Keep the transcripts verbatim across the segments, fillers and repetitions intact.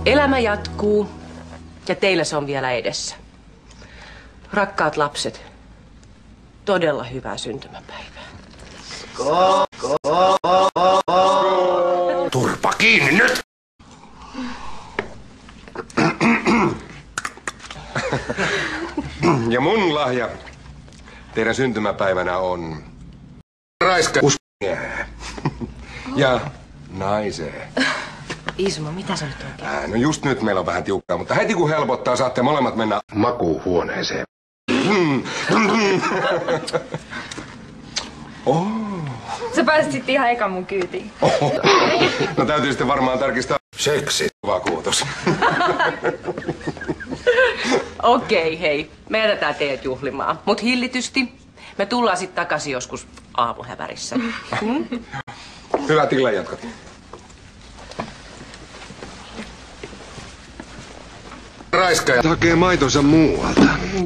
Elämä jatkuu ja teillä se on vielä edessä. Rakkaat lapset, todella hyvää syntymäpäivää. Go, go, go, go, go. Turpa kiinni nyt! Ja mun lahja teidän syntymäpäivänä on raiska usmieheen ja naiseen. Ismo, mitä sä nyt oikein? Äh, no just nyt meillä on vähän tiukkaa, mutta heti kun helpottaa, saatte molemmat mennä makuuhuoneeseen. Oh. Sä pääsit sitten ihan eka mun kyytiin. Oh. No täytyy sitten varmaan tarkistaa seksivakuutus. Okei, okay, hei. Me jätetään teidät juhlimaan. Mut hillitysti. Me tullaan sitten takaisin joskus aamuhävärissä. Hmm? Hyvää tilan jatkot. Raiskaaja hakee maitonsa muualta.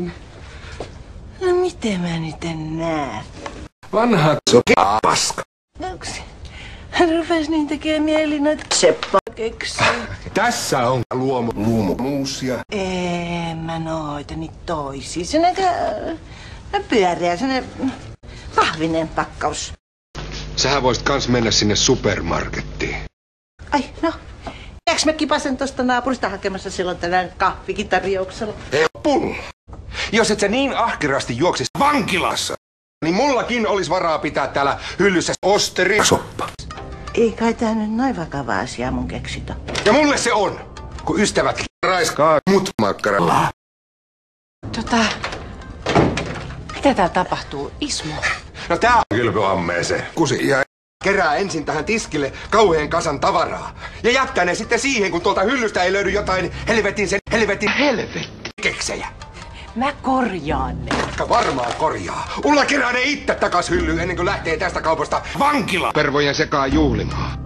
No miten mä nyt en näe? Vanha sokia paska. Onks? Hän rupes niin tekee mieli noita seppakeksiä. Tässä on luomu luomumuusia. En mä noita niitä toisia. Se näitä pyöreä, sellainen pahvinen pakkaus. Sähän voisit kans mennä sinne supermarkettiin. Ai, no. Jääks mä kipasen tosta naapurista hakemassa silloin tänään kahvikin tarjouksella? Ei pullo. Jos et sä niin ahkerasti juoksis vankilassa, niin mullakin olisi varaa pitää täällä hyllyssä osterisoppa. Ei kai tää nyt noin vakava asia mun keksitä. Ja mulle se on, kun ystävät raiskaa mut makkaralla. Tota, mitä täällä tapahtuu, Ismo? No tää on kylpyammeeseen. Kusi ja kerää ensin tähän tiskille kauheen kasan tavaraa. Ja jättää ne sitten siihen, kun tuolta hyllystä ei löydy jotain helvetin sen helvetin helvetti keksejä. Mä korjaan ne. Jotka varmaan korjaa. Ulla kerää ne itse takas hyllyyn ennen kuin lähtee tästä kaupasta vankila pervojen sekaan juhlimaan.